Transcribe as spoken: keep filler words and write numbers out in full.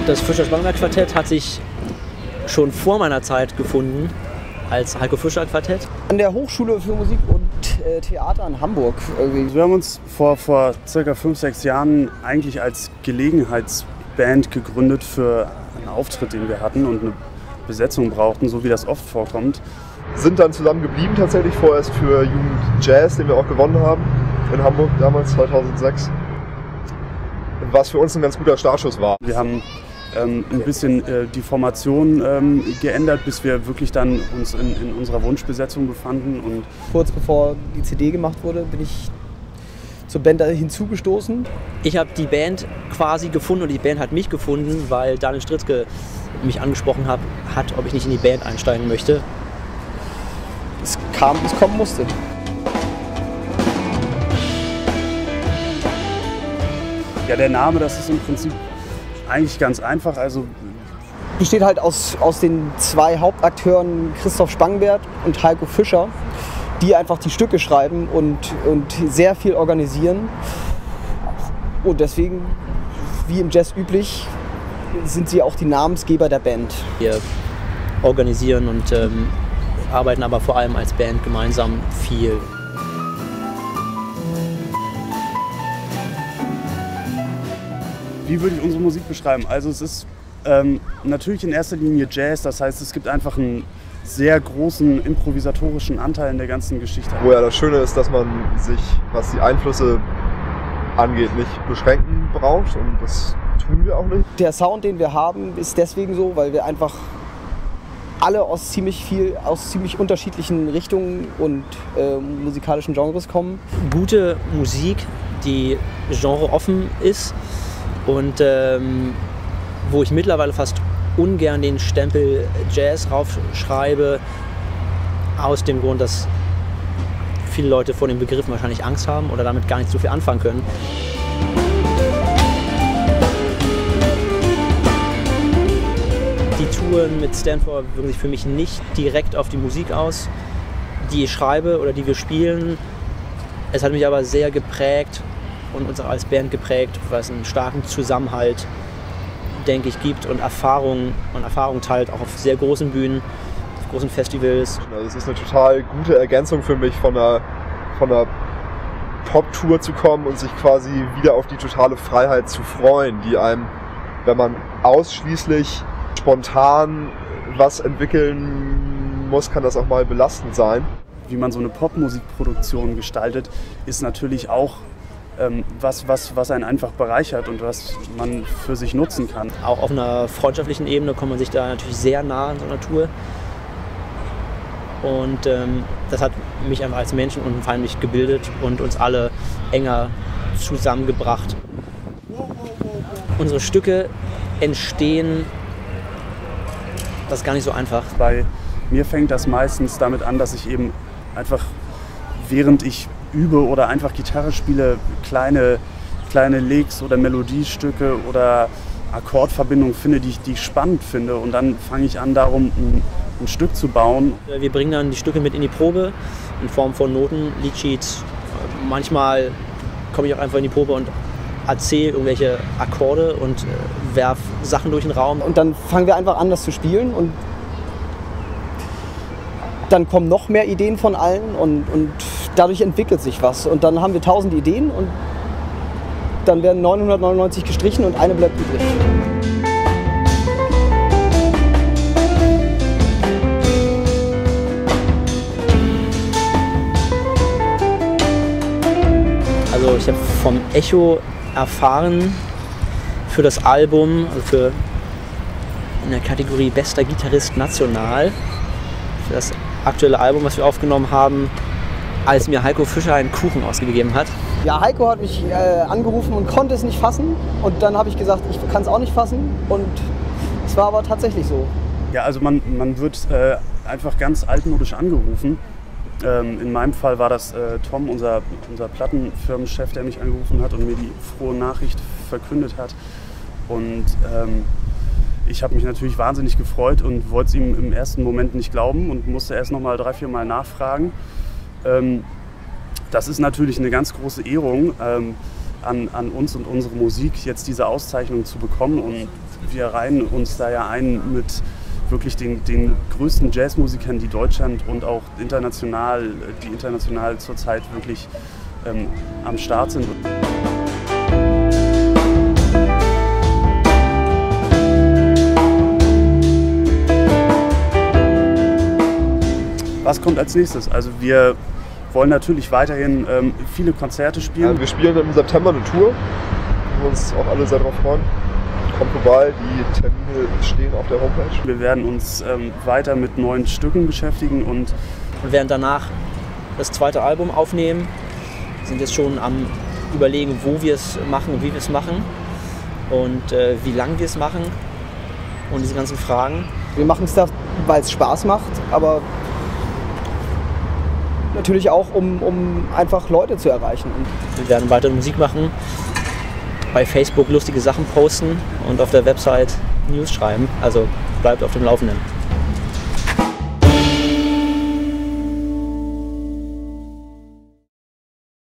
Das Fischer-Spangberg-Quartett hat sich schon vor meiner Zeit gefunden als Heiko-Fischer-Quartett. An der Hochschule für Musik und äh, Theater in Hamburg. Irgendwie. Wir haben uns vor, vor circa fünf, sechs Jahren eigentlich als Gelegenheitsband gegründet für einen Auftritt, den wir hatten und eine Besetzung brauchten, so wie das oft vorkommt. Sind dann zusammen geblieben tatsächlich, vorerst für Jugend Jazz, den wir auch gewonnen haben in Hamburg damals zweitausendsechs. Was für uns ein ganz guter Startschuss war. Wir haben ähm, ein bisschen äh, die Formation ähm, geändert, bis wir wirklich dann uns in, in unserer Wunschbesetzung befanden. Und kurz bevor die C D gemacht wurde, bin ich zur Band hinzugestoßen. Ich habe die Band quasi gefunden und die Band hat mich gefunden, weil Daniel Stritzke mich angesprochen hat, hat, ob ich nicht in die Band einsteigen möchte. Es kam, wie es kommen musste. Ja, der Name, das ist im Prinzip eigentlich ganz einfach. Also besteht halt aus, aus den zwei Hauptakteuren Christoph Spangberg und Heiko Fischer, die einfach die Stücke schreiben und, und sehr viel organisieren. Und deswegen, wie im Jazz üblich, sind sie auch die Namensgeber der Band. Wir organisieren und ähm, arbeiten aber vor allem als Band gemeinsam viel. Wie würde ich unsere Musik beschreiben? Also es ist ähm, natürlich in erster Linie Jazz, das heißt, es gibt einfach einen sehr großen improvisatorischen Anteil in der ganzen Geschichte. Wo ja das Schöne ist, dass man sich, was die Einflüsse angeht, nicht beschränken braucht, und das tun wir auch nicht. Der Sound, den wir haben, ist deswegen so, weil wir einfach alle aus ziemlich viel, aus ziemlich unterschiedlichen Richtungen und äh, musikalischen Genres kommen. Gute Musik, die genreoffen ist und ähm, wo ich mittlerweile fast ungern den Stempel Jazz raufschreibe, aus dem Grund, dass viele Leute vor den Begriffen wahrscheinlich Angst haben oder damit gar nicht so viel anfangen können. Die Touren mit Stanford wirken sich für mich nicht direkt auf die Musik aus, die ich schreibe oder die wir spielen. Es hat mich aber sehr geprägt und uns auch als Band geprägt, weil es einen starken Zusammenhalt, denke ich, gibt und Erfahrung und Erfahrung teilt, auch auf sehr großen Bühnen, auf großen Festivals. Also es ist eine total gute Ergänzung für mich, von einer, von einer Pop-Tour zu kommen und sich quasi wieder auf die totale Freiheit zu freuen, die einem, wenn man ausschließlich spontan was entwickeln muss, kann das auch mal belastend sein. Wie man so eine Popmusikproduktion gestaltet, ist natürlich auch ähm, was, was, was einen einfach bereichert und was man für sich nutzen kann. Auch auf einer freundschaftlichen Ebene kommt man sich da natürlich sehr nah an so einer Tour. Und ähm, das hat mich einfach als Menschen unheimlich gebildet und uns alle enger zusammengebracht. Unsere Stücke entstehen, das ist gar nicht so einfach. Bei mir fängt das meistens damit an, dass ich eben einfach, während ich übe oder einfach Gitarre spiele, kleine, kleine Licks oder Melodiestücke oder Akkordverbindungen finde, die ich, die ich spannend finde. Und dann fange ich an, darum ein, ein Stück zu bauen. Wir bringen dann die Stücke mit in die Probe in Form von Noten, Leadsheets. Manchmal komme ich auch einfach in die Probe und erzähle irgendwelche Akkorde und äh, werf Sachen durch den Raum. Und dann fangen wir einfach an, das zu spielen, und dann kommen noch mehr Ideen von allen, und, und dadurch entwickelt sich was. Und dann haben wir tausend Ideen und dann werden neunhundertneunundneunzig gestrichen und eine bleibt übrig. Also ich habe vom Echo erfahren für das Album, also für in der Kategorie Bester Gitarrist National, für das aktuelle Album, was wir aufgenommen haben, als mir Heiko Fischer einen Kuchen ausgegeben hat. Ja, Heiko hat mich äh, angerufen und konnte es nicht fassen, und dann habe ich gesagt, ich kann es auch nicht fassen, und es war aber tatsächlich so. Ja, also man, man wird äh, einfach ganz altmodisch angerufen. Ähm, in meinem Fall war das äh, Tom, unser, unser Plattenfirmenchef, der mich angerufen hat und mir die frohe Nachricht verkündet hat. Und ähm, ich habe mich natürlich wahnsinnig gefreut und wollte es ihm im ersten Moment nicht glauben und musste erst noch mal drei, vier Mal nachfragen. Ähm, das ist natürlich eine ganz große Ehrung, ähm, an, an uns und unsere Musik jetzt diese Auszeichnung zu bekommen. Und wir reihen uns da ja ein mit wirklich den, den größten Jazzmusikern, die Deutschland und auch international, die international zurzeit wirklich ähm, am Start sind. Was kommt als nächstes? Also wir wollen natürlich weiterhin ähm, viele Konzerte spielen. Ja, wir spielen im September eine Tour, wo wir uns auch alle sehr darauf freuen. Kommt vorbei, die Termine stehen auf der Homepage. Wir werden uns ähm, weiter mit neuen Stücken beschäftigen und Und werden danach das zweite Album aufnehmen. Wir sind jetzt schon am Überlegen, wo wir es machen und wie wir es machen und äh, wie lange wir es machen und diese ganzen Fragen. Wir machen es da, weil es Spaß macht, aber natürlich auch, um, um einfach Leute zu erreichen. Wir werden weiter Musik machen, bei Facebook lustige Sachen posten und auf der Website News schreiben. Also bleibt auf dem Laufenden.